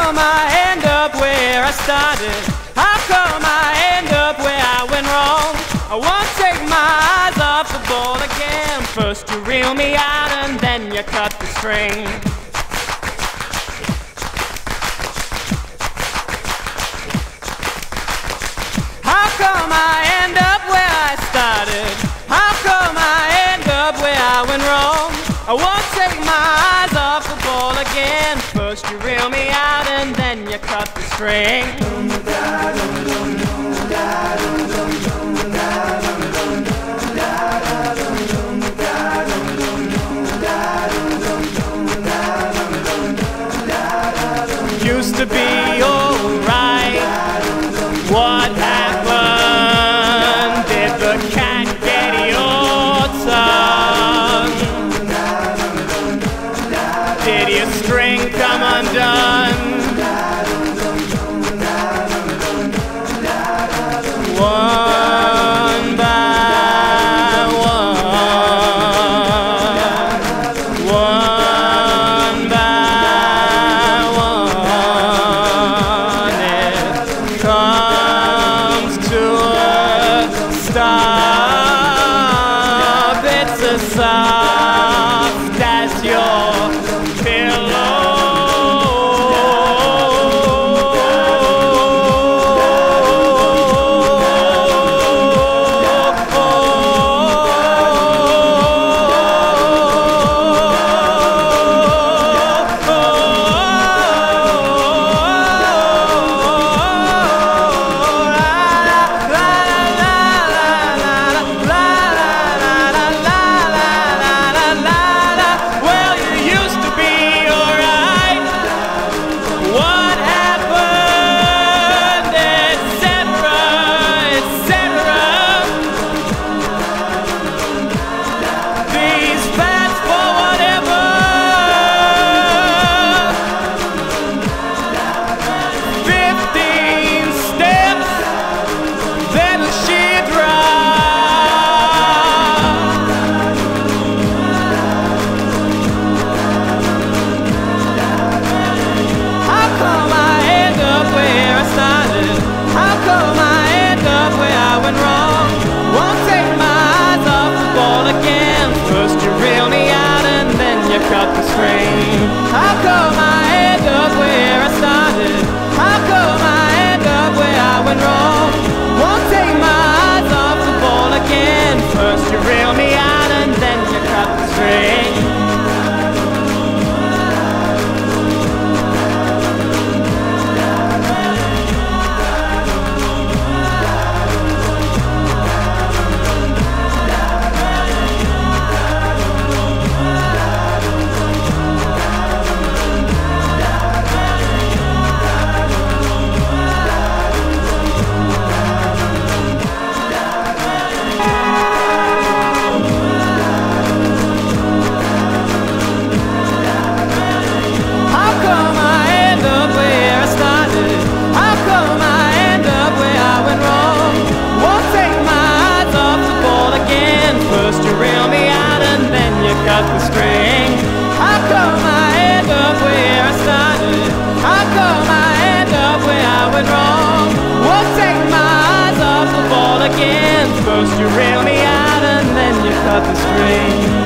come I end up where I started? How come I end up where I went wrong? I won't take my eyes off the ball again. First you reel me out and then you cut the string. How come I end up where I started? How come I end up where I went wrong? I won't take my eyes off the ball again. First you reel me out and then you cut the string. Used to be alright. What happened? Did the cat get your tongue? Did your string come undone? One by one, one by one, it comes to a stop. It's as soft as your pillow. Cut the string. How come I end up where I started? How come I end up where I went wrong? Won't take my eyes off the ball again. First you reel me out and then you cut the string. Cut the string. How come I end up where I started? How come I end up where I went wrong? Won't take my eyes off the ball again. First you reel me out and then you cut the string.